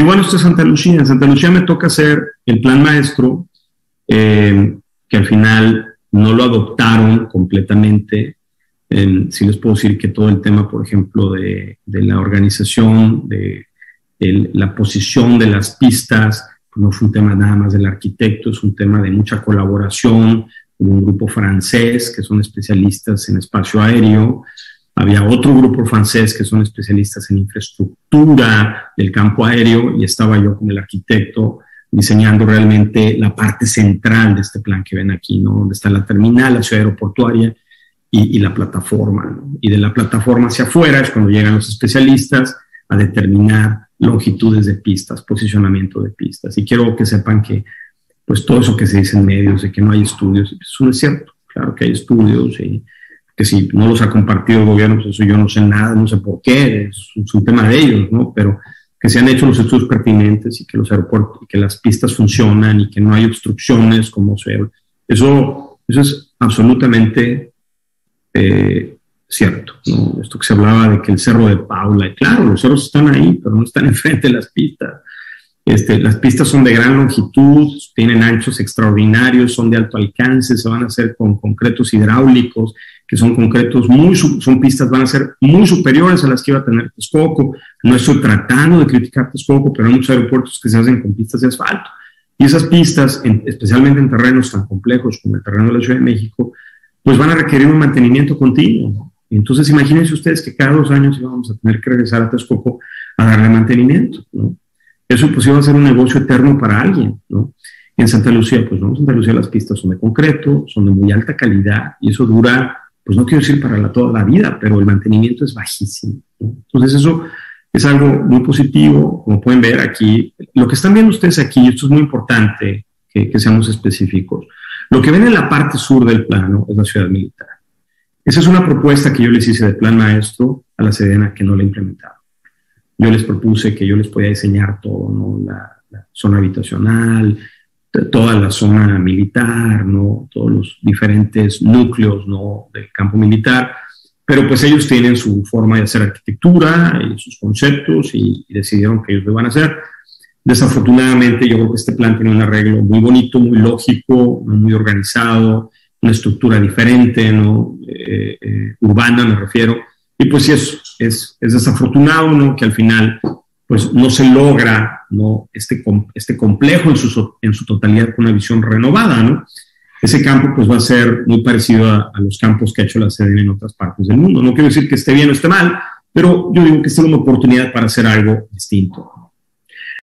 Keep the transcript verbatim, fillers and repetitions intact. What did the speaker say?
bueno, esto es Santa Lucía. En Santa Lucía me toca hacer el plan maestro, eh, que al final no lo adoptaron completamente. Eh, sí les puedo decir que todo el tema, por ejemplo, de, de la organización, de el, la posición de las pistas, pues no fue un tema nada más del arquitecto, es un tema de mucha colaboración con un grupo francés que son especialistas en espacio aéreo. Había otro grupo francés que son especialistas en infraestructura del campo aéreo y estaba yo como el arquitecto diseñando realmente la parte central de este plan que ven aquí, ¿no? Donde está la terminal, la ciudad aeroportuaria y, y la plataforma, ¿no? Y de la plataforma hacia afuera es cuando llegan los especialistas a determinar longitudes de pistas, posicionamiento de pistas. Y quiero que sepan que pues todo eso que se dice en medios de que no hay estudios, eso no es cierto. Claro que hay estudios y que si no los ha compartido el gobierno, pues eso yo no sé nada, no sé por qué, es, es un tema de ellos, ¿no? Pero que se han hecho los estudios pertinentes y que los aeropuertos, y que las pistas funcionan y que no hay obstrucciones como se... Eso, eso es absolutamente eh, cierto, ¿no? Esto que se hablaba de que el Cerro de Paula, y claro, los cerros están ahí, pero no están enfrente de las pistas. Este, las pistas son de gran longitud, tienen anchos extraordinarios, son de alto alcance, se van a hacer con concretos hidráulicos, que son concretos muy, son pistas, van a ser muy superiores a las que iba a tener Texcoco. No estoy tratando de criticar Texcoco, pero hay muchos aeropuertos que se hacen con pistas de asfalto. Y esas pistas, en, especialmente en terrenos tan complejos como el terreno de la Ciudad de México, pues van a requerir un mantenimiento continuo, ¿no? Entonces imagínense ustedes que cada dos años íbamos a tener que regresar a Texcoco a darle mantenimiento, ¿no? Eso pues iba a ser un negocio eterno para alguien, ¿no? En Santa Lucía, pues no, en Santa Lucía las pistas son de concreto, son de muy alta calidad y eso dura, pues no quiero decir para la, toda la vida, pero el mantenimiento es bajísimo, ¿no? Entonces eso es algo muy positivo, como pueden ver aquí. Lo que están viendo ustedes aquí, y esto es muy importante que, que seamos específicos, lo que ven en la parte sur del plano es la ciudad militar. Esa es una propuesta que yo les hice de plan maestro a la Sedena que no la he implementado. Yo les propuse que yo les podía diseñar todo, ¿no? La, la zona habitacional, toda la zona militar, ¿no? Todos los diferentes núcleos, ¿no? Del campo militar, pero pues ellos tienen su forma de hacer arquitectura y sus conceptos y, y decidieron que ellos lo van a hacer. Desafortunadamente yo creo que este plan tiene un arreglo muy bonito, muy lógico, muy organizado, una estructura diferente, ¿no? Eh, eh, urbana me refiero, y pues sí es, es, es desafortunado, ¿no? Que al final pues no se logra, ¿no? este, este complejo en su, en su totalidad con una visión renovada, ¿no? Ese campo pues va a ser muy parecido a, a los campos que ha hecho la Sedena en otras partes del mundo. No quiero decir que esté bien o esté mal, pero yo digo que esta es una oportunidad para hacer algo distinto.